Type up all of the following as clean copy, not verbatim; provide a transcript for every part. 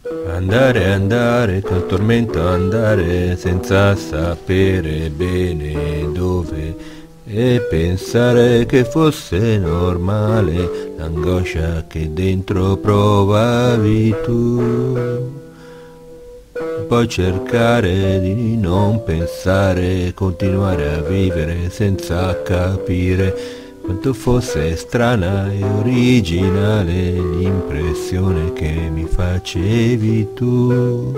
Andare, andare, col tormento andare senza sapere bene dove e pensare che fosse normale l'angoscia che dentro provavi tu. Poi cercare di non pensare, continuare a vivere senza capire quanto fosse strana e originale l'impressione che mi facevi tu.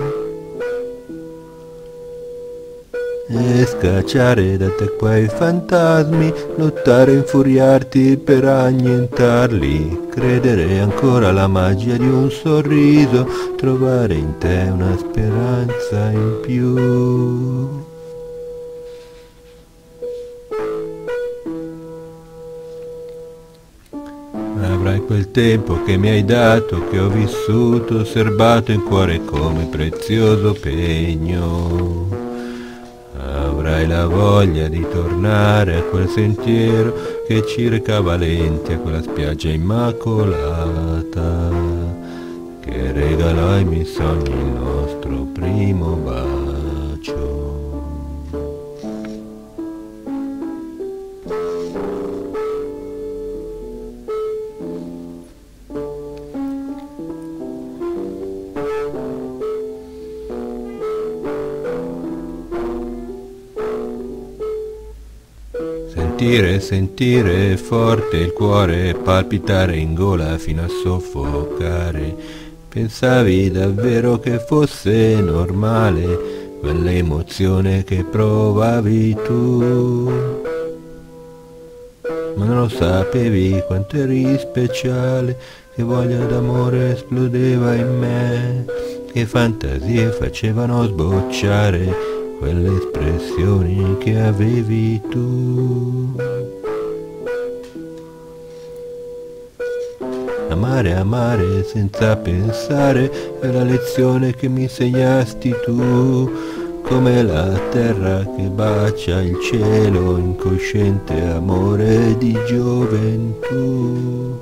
E scacciare da te quei fantasmi, lottare e infuriarti per annientarli, credere ancora alla magia di un sorriso, trovare in te una speranza in più. Avrai quel tempo che mi hai dato, che ho vissuto, serbato in cuore come prezioso pegno. Avrai la voglia di tornare a quel sentiero che ci recava lenti a quella spiaggia immacolata che regalò ai miei sogni il nostro primo bacio. Sentire, sentire forte il cuore palpitare in gola fino a soffocare. Pensavi davvero che fosse normale quell'emozione che provavi tu? Ma non lo sapevi quanto eri speciale, che voglia d'amore esplodeva in me, che fantasie facevano sbocciare quelle espressioni che avevi tu. Amare, amare senza pensare è la lezione che mi insegnasti tu, come la terra che bacia il cielo, incosciente amore di gioventù.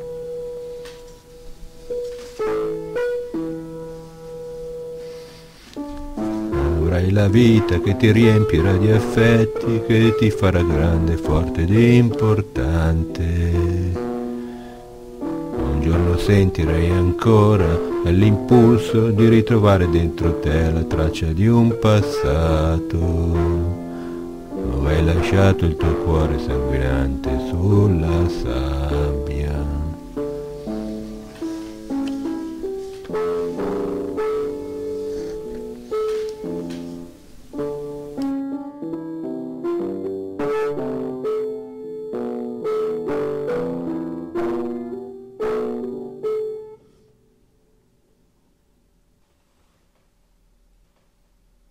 Avrai la vita che ti riempirà di affetti, che ti farà grande, forte ed importante. Un giorno sentirai ancora l'impulso di ritrovare dentro te la traccia di un passato, dove hai lasciato il tuo cuore sanguinante sulla sabbia.